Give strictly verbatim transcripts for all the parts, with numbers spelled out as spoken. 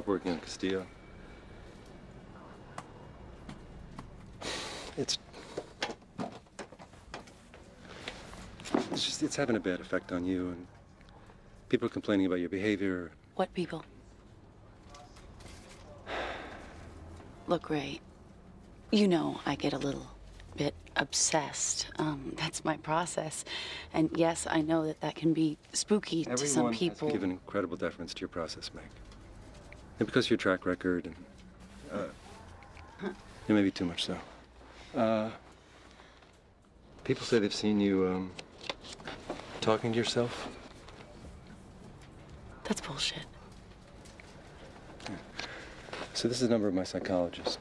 working on Castillo. It's... It's just, it's having a bad effect on you, and people are complaining about your behavior. What people? Look, Ray, you know I get a little bit obsessed. Um, that's my process. And yes, I know that that can be spooky Everyone to some people. Has given incredible deference to your process, Meg. And because of your track record, and uh, huh. it may be too much so. Uh, people say they've seen you um, talking to yourself. That's bullshit. Yeah. So this is the number of my psychologist.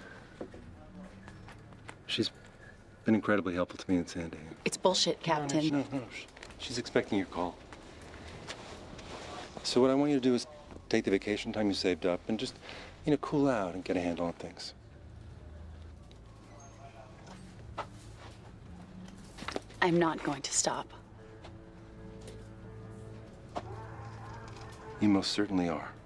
She's been incredibly helpful to me in San Diego. It's bullshit, Captain. No, no, no, no. She's expecting your call. So what I want you to do is take the vacation time you saved up and just, you know, cool out and get a handle on things. I'm not going to stop. You most certainly are.